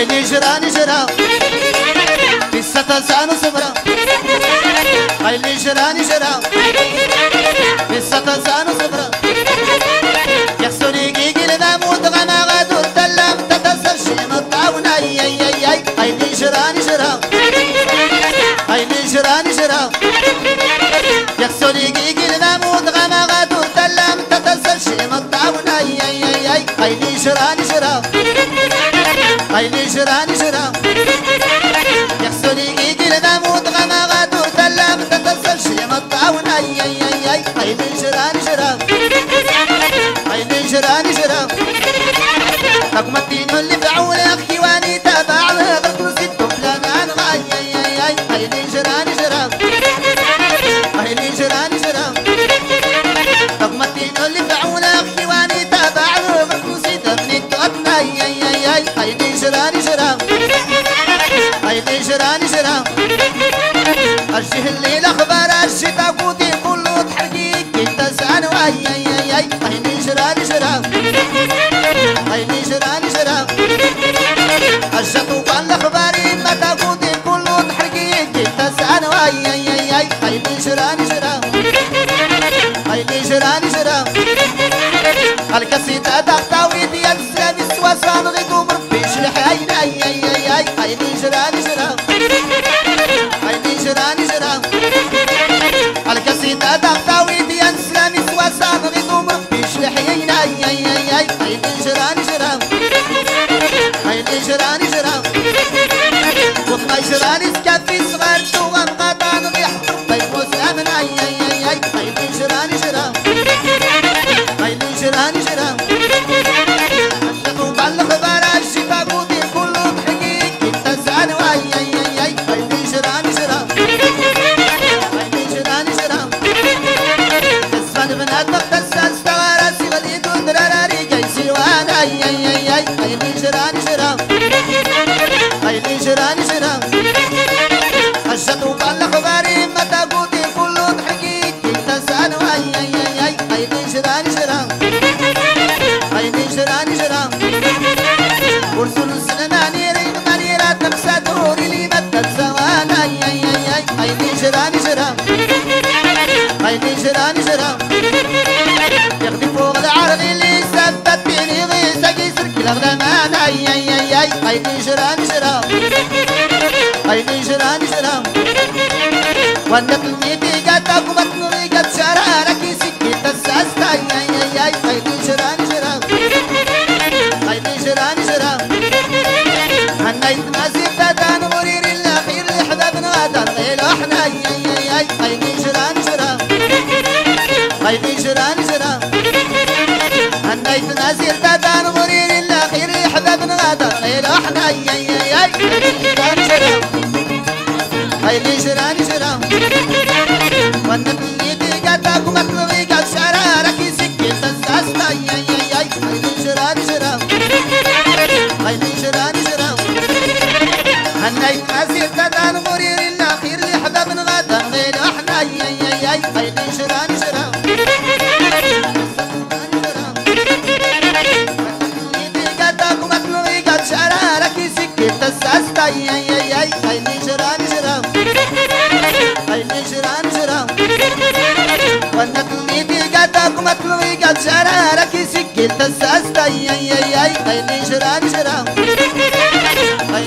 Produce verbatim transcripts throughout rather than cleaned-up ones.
هاي جراني جرا في ستة صبرا هاي جراني جرا في ستة صبرا يحسوني جيجي لنموت غنا غادو الدلم تتسر شي مطاون اي اي اي اي هاي جراني جرا هاي جراني جرا يحسوني جيجي لنموت غنا غادو الدلم تتسر شي مطاون اي اي اي اي هاي جراني جرا هاي جراني جرا يحسوني جيجي لنموت غنا غادو الدلم تتسر شي مطاون اي اي اي اي هاي جراني جرا هاي جراني جرا حكم الدين اللي فعول اخي واني تابع غدر ستو فلان غاي اي اي اي هاي جراني جرا هاي جراني جرا حكم الدين اللي فعول اخي واني تابع غدر ستو فلان اي اي اي اي هاي جراني جرا هاي جراني جرا ارجه الليل اخبار الشتا قوتي كله تحرقيك انت سعن واي اي اي اي هاي جراني جرا هاي جراني جرا الشتو قال اخباري ما تقوتي كله تحرقيك انت سعن واي اي اي اي هاي جراني جرا هاي جراني جرا الكسيتة تحتوي ديال السلام السواسان غيدو مربيش الحاين اي اي اي اي هاي جراني جرا هاي جراني جرا الكسيتة تحتوي ديال السلام السواسان غيدو مربيش الحاين اي اي اي اي هاي جراني جرا هاي جراني جرا وطما جراني سكافي صغار توغم غطان ريح طيب وسلامن اي اي اي اي هاي جراني جرا هاي جراني جرا الشتو بعلق برا الشتا قوتي كله تحقيق انت سعن واي اي اي اي هاي جراني جرا هاي جراني جرا تسفن بنات مقتسان استغار سيغلي دون دراري قيسي وانا اي اي اي اي هاي جراني جرا هاي جراني جرا الشتو بعلق برا متى قوتي كله تحقيق انت سعن واي اي اي اي هاي جراني جرا هاي جراني جرا ورسول السلماني ريم منيرات نفسها دوري لي مدت زمان اي اي اي اي هاي جراني جرا هاي جراني جرا يغدي فوق العرغي اللي ثبت بيني غيسا قيسر كل اغلامان اي اي اي اي هاي جراني جرا هاي جراني جرا وانا تلميتي قدك ومتنوري قد شرارك يسكت الساست اي اي اي اي هاي جراني جرا هاي جراني جرا هنيت مازيد تدان مرير الاخير لحبابنا غادر غير احنا اي اي اي اي هاي جراني جرا هاي جراني جرا هنيت مازيد تدان مرير الاخير لحبابنا غادر غير احنا اي اي اي اي جراني جرا هاي جراني جرا وانا بنيتي قدك ومطلبي قد شرارك يسكت الساست اي اي اي اي هاي جراني جرا هاي جراني جرا هنيت مسير تدان مرير الاخير لحبابنا غدا غير احنا اي اي اي اي هاي جراني جرا بنيتي قدك ومطلبي قد شرارك يسكت الساست اي اي اي اي هاي جراني جرا هاي جراني جرا وانا بنيتي قدك ومطلبي قد شرارك يسكت الساست اي اي اي اي هاي جراني جرا هاي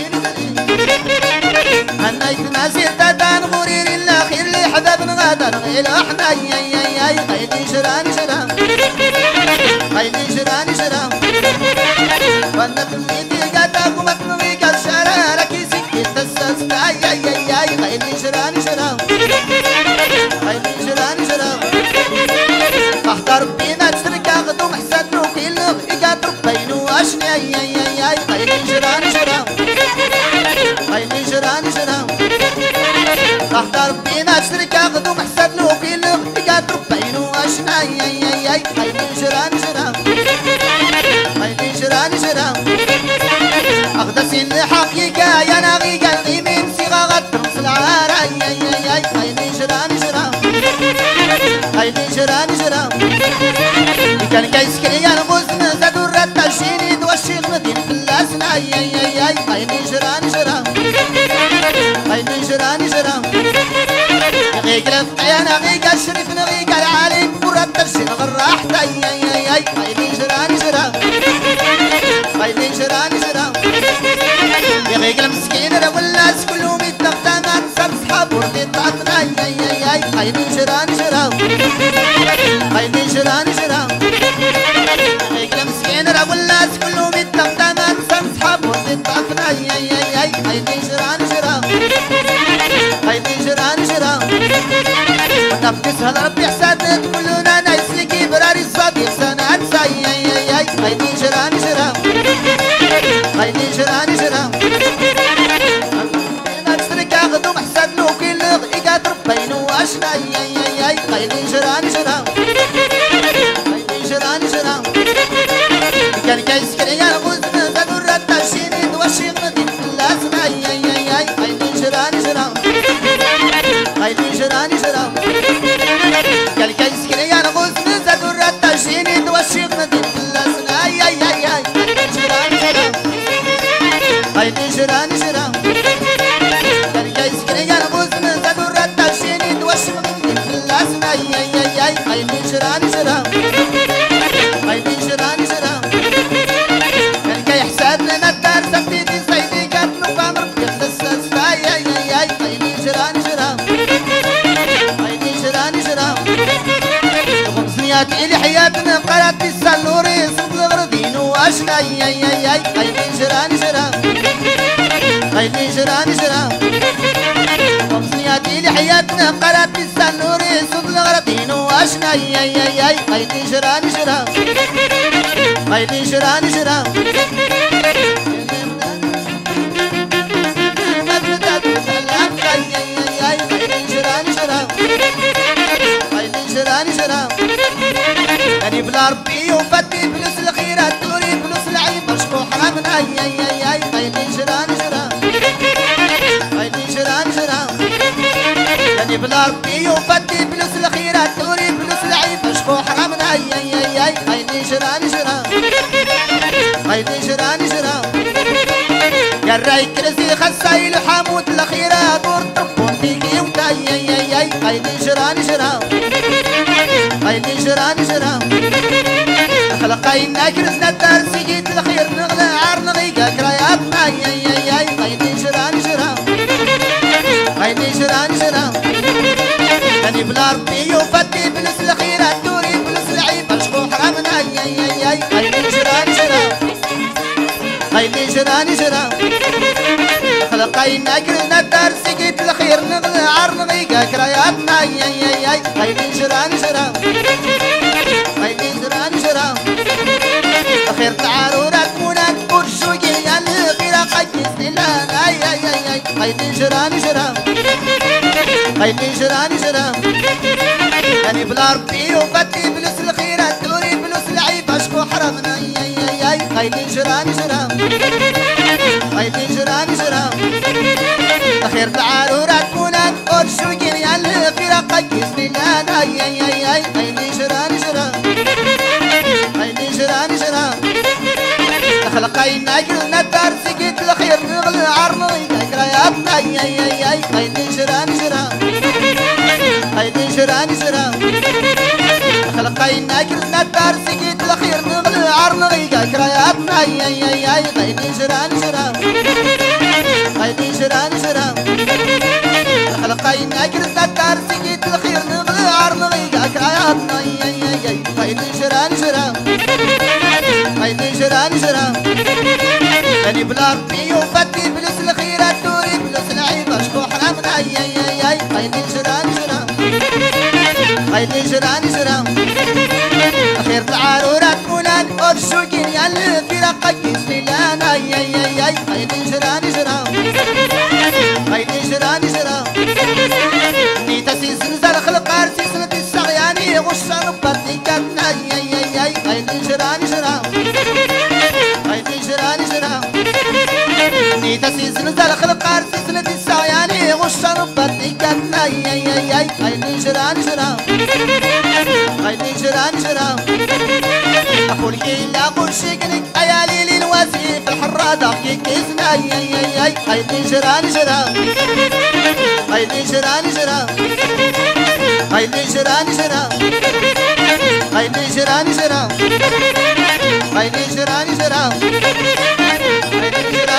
هنيت مسير تدان مرير الاخير لحبابنا غادر غير احنا اي اي اي اي هاي جراني جرا هاي جراني جرا وانا بنيتي قدك ومطلبي قد شرارك يسكت الساست اي اي اي اي هاي جراني جرا هاي جراني جرا احضر بينا تسرك اخدم حسن وكيل نغيقات ربينو اشني اي اي اي اي هاي جراني جرا هاي جراني جرا احضر بينا تسرك اخدم حسن وكيل نغيقات ربينو اشني اي اي اي اي هاي جراني جرا هاي جراني جرا اخدس الحقيقة يا نغي قلبي من صغاغة تمس العار اي اي اي اي هاي جراني جرا هاي جراني جرا كان كيسكري الغزن زادو الرد الشيني دوشي غمدين في الاسم صحابنا اي اي اي قايلين جران جران قايلين جران جران غيق لفقيانا غيق الشريف نغيق العالي ورد ترشين غراحت اي اي اي اي قايلين جران جران قايلين جران جران يغيق المسكين راه والناس كلهم يتغطى ما نصر صحاب وردي طاطنا اي اي اي اي قايلين جران جران قايلين جران جران يغيق المسكين راه والناس كلهم يتغطى ما نصر صحاب وردي طاطنا اي اي اي اي قايلين جران جران قايلين جران جران ونفدي سهل ربي حسادت كلنا نايس لي كبراري الصديق سنة ساي اي اي اي قايلين جران جران قايلين جران جران نتسلك اخذو محسد لو كي لغي قادر بينو اشنا اي اي اي اي قايلين جران جران قايلين جران جران كان كيسكري يا الغوز نزاد ورد تاشيني دواشي غندي لازم اي اي اي اي قايلين جران جران قايلين جران جران كان كيسكري يا الغوز نزاد ورد تاشيني دواشي غندي لازم اي اي اي اي قايلين جران جران قايلين جران جران كان كيسكري يا الغوز نزاد ورد تاشيني دواشي غندي لازم اي اي اي اي قايلين جران جران قايلين جران جران كان كيحسد لنا الدار سكتي صيدي كاتنو كان ربي خلص اي اي اي اي قايلين جران جران قايلين جران جران خمسميات الي حياتنا قرات السلوري صوت الغردين واشنا اي اي اي اي قايلين جران جران قايلين جران جران خمسميات الي حياتنا قرات السلوري صوت الغردين واشنا اي اي اي اي قايلين جران جران قايلين جران جران يعني بلا ربي وفتي فلوس الخيرات توري فلوس العيب اشكو حرامنا اي اي اي اي قايلين جران جران قايلين جران جران يعني بلا ربي وفتي فلوس الخيرات توري فلوس العيب اشكو حرامنا اي اي اي اي قايلين جران جران قايلين جران جران يا الراي كرسي خسايل حاموت الاخيره دور طبون فيكي وتاي اي اي اي قايلين جران جران قايلين جران جران خلقاين كرسنا الدار سيجيت الخير نغلى عار نغيقا كراياتنا اي اي اي اي قايلين جران جران قايلين جران جران يعني بلا ربي وفتي فلوس الخيرات توري فلوس العيب اشكو حرامنا اي اي اي اي قايلين جران جران قايلين جران جران خلقاين كرسنا الدار سيجيت الخير نغلى عار نغيقا كراياتنا اي اي اي اي قايلين جران جران قايلين جران جران خير تعارورات منان برشوقي يعني غير قيس لله اي اي اي اي قايلين جران جران قايلين جران جران يعني بلا ربي وفتي فلوس الخيرات توري فلوس العيب اشكو حرامنا اي اي اي اي قايلين جران جران قايلين جران جران خير تعارورات منان برشوقي يعني غير قيس لله اي اي اي اي قايلين جران جران قايلين جران جران خلقاين اجلنا الدار سكت الخير نغلى عرني كراياتنا اي اي اي اي قايلين جران جران قايلين جران جران خلقاين اجلنا الدار سكت الخير نغلى عرني كراياتنا اي اي اي اي قايلين جران جران قايلين جران جران خلقاين اجلنا الدار سكت الخير نغلى عرني كراياتنا اي اي اي اي قايلين جران جران قايلين جران جران يعني بلا ربي وفتي فلوس الخيرات توري فلوس العيب اشكو حرامنا اي اي اي اي قايلين جران جران قايلين جران جران خير العارورات منان ارشوكين يعني في رقك سلان اي اي اي اي قايلين جران جران قايلين جران جران نيتا سيزنزل خلق ارسي سنة السغياني غشان بطيكاتنا اي اي اي اي قايلين جران جران قايلين جران جران نيتا سيزنزل خلق ارسي سنة السغياني غشان بطيكاتنا اي اي اي اي قايلين جران جران قايلين جران جران اقول كي لا اقول شيكنك ايالي للوزيف الحرام ضحكي كيسنا اي اي اي اي نجرا نجرا اي نجرا نجرا اي نجرا نجرا اي نجرا نجرا اي نجرا نجرا اي نجرا